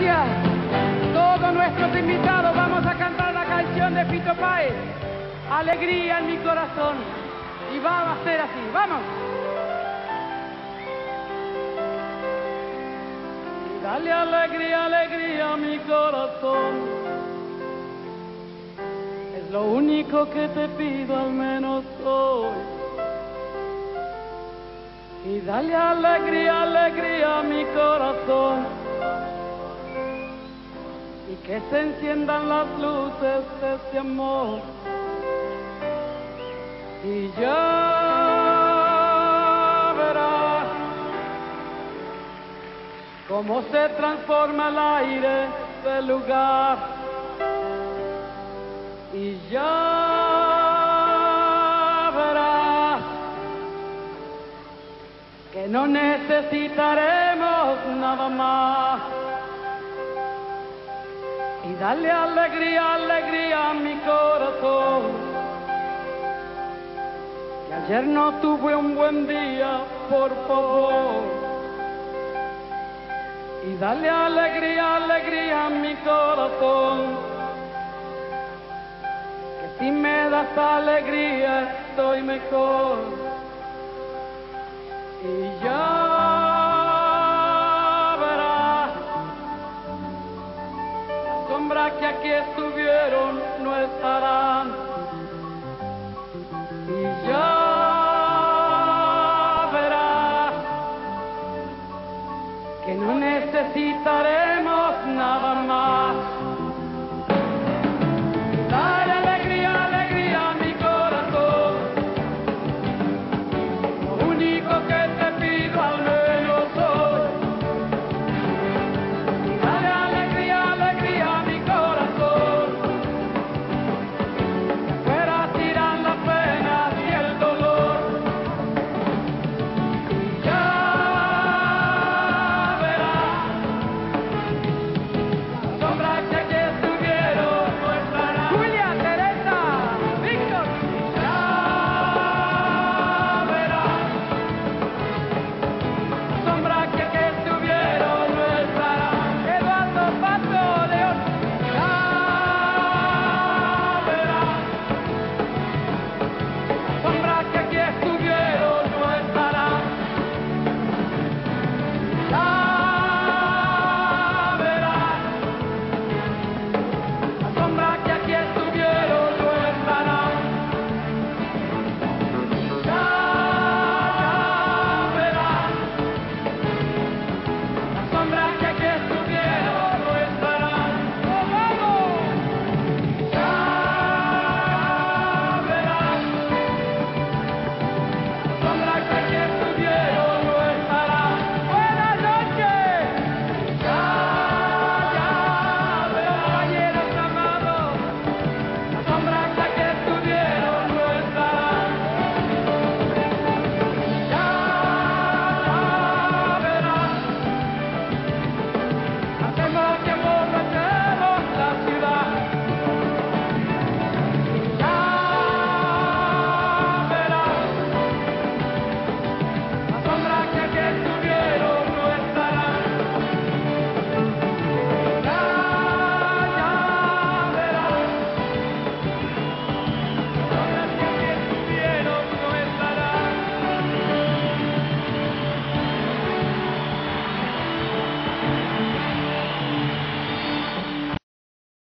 gracias. Todos nuestros invitados vamos a cantar la canción de Fito Páez, Alegría en mi corazón. Y va a ser así, ¡vamos! Y dale alegría, alegría a mi corazón. Es lo único que te pido al menos hoy. Y dale alegría, alegría a mi corazón. Y que se enciendan las luces de este amor. Y ya verás cómo se transforma el aire del lugar. Y ya verás que no necesitaremos nada más. Y dale alegría, alegría a mi corazón. Que ayer no tuve un buen día, por favor. Y dale alegría, alegría a mi corazón. Que si me das alegría estoy mejor. Y ya verás, las sombras que aquí estuvieron no estarán.